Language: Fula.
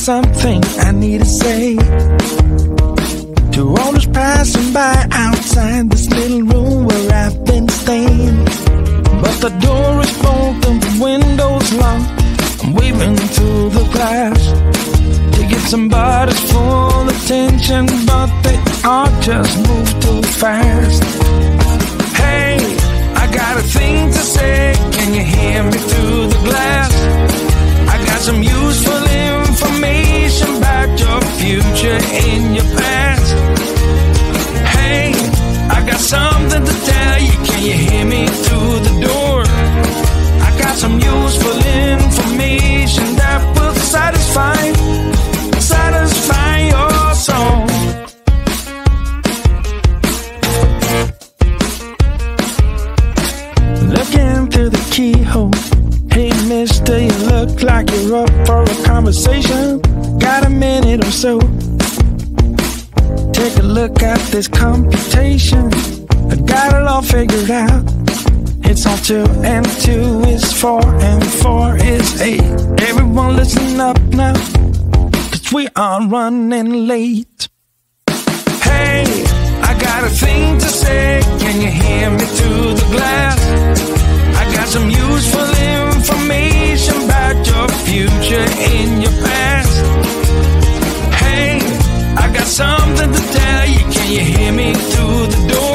something I need to say to all those passing by outside this little room where I've been staying. But the door is broken, the window's locked. I'm waving through the glass to get somebody's full attention, but they all just move too fast. Hey, I got a thing to say, can you hear me through the glass? I got some useful information about your future and your past. Hey, I got something to tell you, can you hear me through the door? I got some useful information that will satisfy your soul. Looking through the keyhole. Hey mister, you look like you're up for a conversation. Got a minute or so? Take a look at this computation. I got it all figured out. It's all 2 and 2 is 4 and 4 is 8. Everyone listen up now, 'cause we are running late. Hey, I got a thing to say, can you hear me through the glass? I got some useful information about your future and your past. Hey, I got something to tell you, can you hear me through the door?